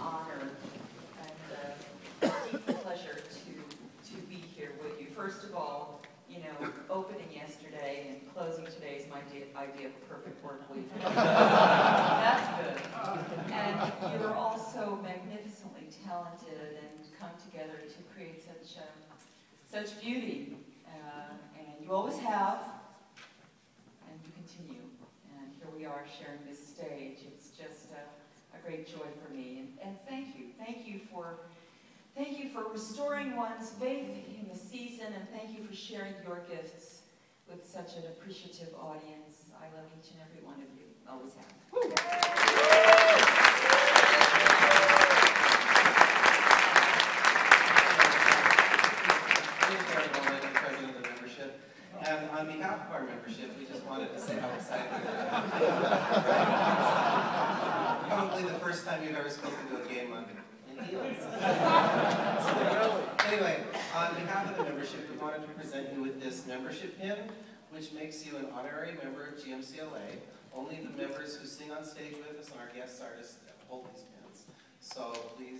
honor and a deep pleasure to be here with you. First of all, you know, opening yesterday and closing today is my idea of perfect work week. That's good. And you're also magnificently talented and come together to create such beauty. And you always have, and you continue. And here we are sharing this stage. It's just a great joy for me. And thank you. Thank you for restoring one's faith in the season, and thank you for sharing your gifts with such an appreciative audience. I love each and every one of you. Always have. President of the membership. And on behalf of our membership, we just wanted to say how excited we are. Probably the first time you've ever spoken to a gay monk in heels. Anyway, on behalf of the membership, we wanted to present you with this membership pin, which makes you an honorary member of GMCLA. Only the members who sing on stage with us and our guest artists hold these pins. So please